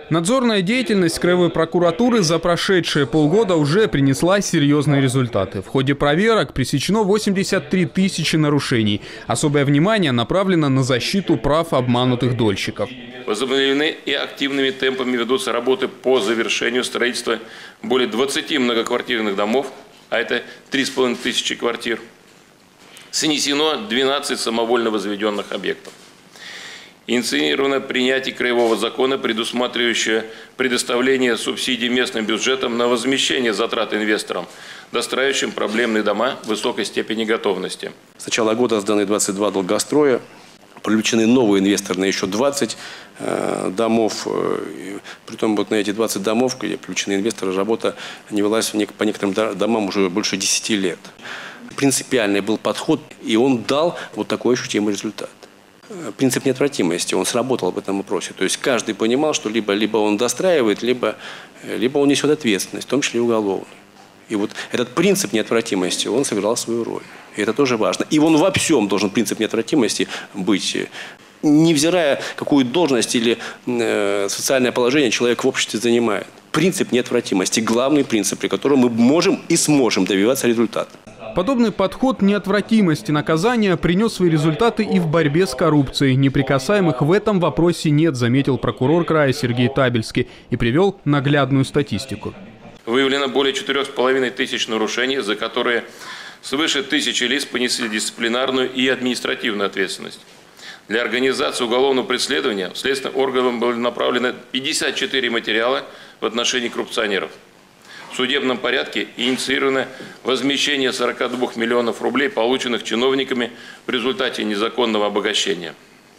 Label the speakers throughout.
Speaker 1: Надзорная деятельность Краевой прокуратуры за прошедшие полгода уже принесла серьезные результаты. В ходе проверок пресечено 83 тысячи нарушений. Особое внимание направлено на защиту прав обманутых дольщиков.
Speaker 2: Возобновлены и активными темпами ведутся работы по завершению строительства более 20 многоквартирных домов, а это 3500 квартир. Снесено 12 самовольно возведенных объектов. Инициировано принятие краевого закона, предусматривающего предоставление субсидий местным бюджетам на возмещение затрат инвесторам, достраивающим проблемные дома высокой степени готовности.
Speaker 3: С начала года сданы 22 долгостроя, привлечены новые инвесторы на еще 20 домов. Притом вот на эти 20 домов, где привлечены инвесторы, работа не велась по некоторым домам уже больше 10 лет. Принципиальный был подход, и он дал вот такой ощутимый результат. Принцип неотвратимости, он сработал в этом вопросе. То есть каждый понимал, что либо он достраивает, либо он несет ответственность, в том числе и уголовную. И вот этот принцип неотвратимости, он сыграл свою роль. И это тоже важно. И он во всем должен принцип неотвратимости быть, невзирая, какую должность или социальное положение человек в обществе занимает. Принцип неотвратимости – главный принцип, при котором мы можем и сможем добиваться результата.
Speaker 1: Подобный подход неотвратимости наказания принес свои результаты и в борьбе с коррупцией. Неприкасаемых в этом вопросе нет, заметил прокурор края Сергей Табельский и привел наглядную статистику.
Speaker 2: Выявлено более 4500 нарушений, за которые свыше 1000 лиц понесли дисциплинарную и административную ответственность. Для организации уголовного преследования следственным органам были направлены 54 материала в отношении коррупционеров. В судебном порядке инициировано возмещение 42 миллионов рублей, полученных чиновниками в результате незаконного обогащения.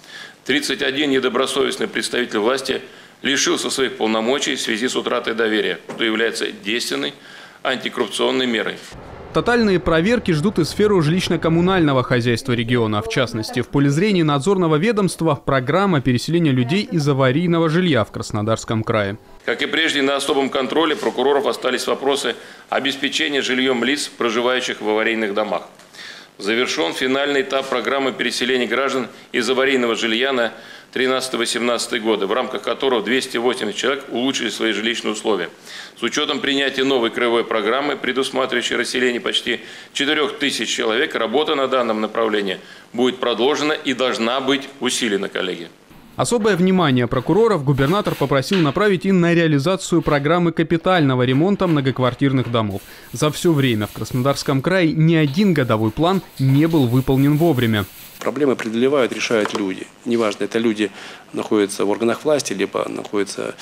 Speaker 2: 31 недобросовестный представитель власти лишился своих полномочий в связи с утратой доверия, что является действенной антикоррупционной мерой.
Speaker 1: Тотальные проверки ждут и сферу жилищно-коммунального хозяйства региона. В частности, в поле зрения надзорного ведомства программа переселения людей из аварийного жилья в Краснодарском крае.
Speaker 2: Как и прежде, на особом контроле прокуроров остались вопросы обеспечения жильем лиц, проживающих в аварийных домах. Завершен финальный этап программы переселения граждан из аварийного жилья на 2013-2018 годы, в рамках которого 280 человек улучшили свои жилищные условия. С учетом принятия новой краевой программы, предусматривающей расселение почти 4000 человек, работа на данном направлении будет продолжена и должна быть усилена, коллеги.
Speaker 1: Особое внимание прокуроров губернатор попросил направить и на реализацию программы капитального ремонта многоквартирных домов. За все время в Краснодарском крае ни один годовой план не был выполнен вовремя.
Speaker 3: Проблемы преодолевают, решают люди. Неважно, это люди находятся в органах власти, либо находятся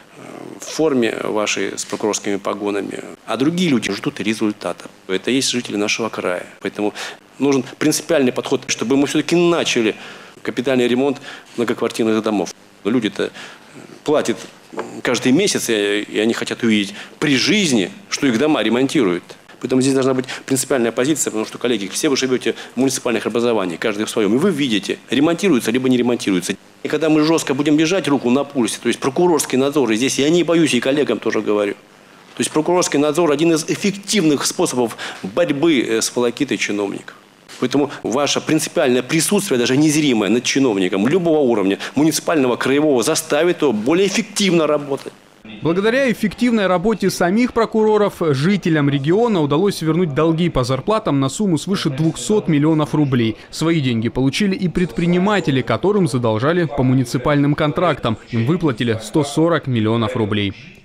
Speaker 3: в форме вашей с прокурорскими погонами. А другие люди ждут результата. Это есть жители нашего края. Поэтому нужен принципиальный подход, чтобы мы все-таки начали капитальный ремонт многоквартирных домов. Люди-то платят каждый месяц, и они хотят увидеть при жизни, что их дома ремонтируют. Поэтому здесь должна быть принципиальная позиция, потому что, коллеги, все вы живете в муниципальных образованиях, каждый в своем, и вы видите, ремонтируется либо не ремонтируется. И когда мы жестко будем держать руку на пульсе, то есть прокурорский надзор, и здесь я не боюсь, и коллегам тоже говорю, то есть прокурорский надзор – один из эффективных способов борьбы с волокитой чиновников. Поэтому ваше принципиальное присутствие, даже незримое над чиновником любого уровня, муниципального, краевого, заставит его более эффективно работать.
Speaker 1: Благодаря эффективной работе самих прокуроров, жителям региона удалось вернуть долги по зарплатам на сумму свыше 200 миллионов рублей. Свои деньги получили и предприниматели, которым задолжали по муниципальным контрактам. Им выплатили 140 миллионов рублей.